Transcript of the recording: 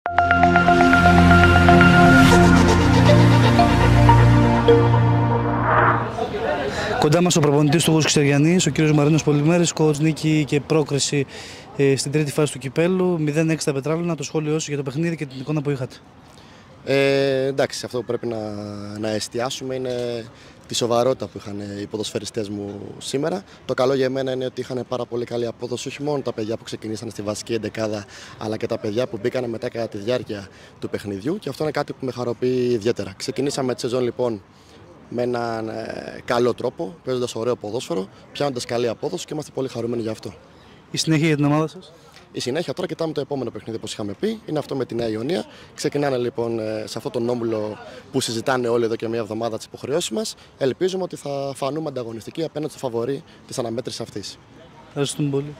Κοντά μας ο προπονητής του Γους Ξεριανής, ο κύριος Μαρίνος Πολυμέρης, coach νίκη και πρόκριση στην τρίτη φάση του κυπέλου. 0-6 στα πετράλαινα, το σχόλιο σας για το παιχνίδι και την εικόνα που είχατε. Εντάξει, αυτό που πρέπει να εστιάσουμε είναι τη σοβαρότητα που είχαν οι ποδοσφαιριστές μου σήμερα. Το καλό για μένα είναι ότι είχαν πάρα πολύ καλή απόδοση, όχι μόνο τα παιδιά που ξεκινήσαν στη βασική εντεκάδα, αλλά και τα παιδιά που μπήκαν μετά κατά τη διάρκεια του παιχνιδιού. Και αυτό είναι κάτι που με χαροποιεί ιδιαίτερα. Ξεκινήσαμε τη σεζόν λοιπόν με έναν καλό τρόπο, παίζοντας ωραίο ποδόσφαιρο, πιάνοντας καλή απόδοση και είμαστε πολύ χαρούμενοι γι' αυτό. Η συνέχεια για την ομάδα σας? Η συνέχεια τώρα κοιτάμε το επόμενο παιχνίδι, όπως είχαμε πει, είναι αυτό με τη Νέα Ιωνία. Ξεκινάνε λοιπόν σε αυτόν τον όμιλο που συζητάνε όλοι εδώ και μια εβδομάδα τις υποχρεώσεις μας. Ελπίζουμε ότι θα φανούμε ανταγωνιστικοί απέναντι στο φαβορί της αναμέτρησης αυτής. Ευχαριστούμε πολύ.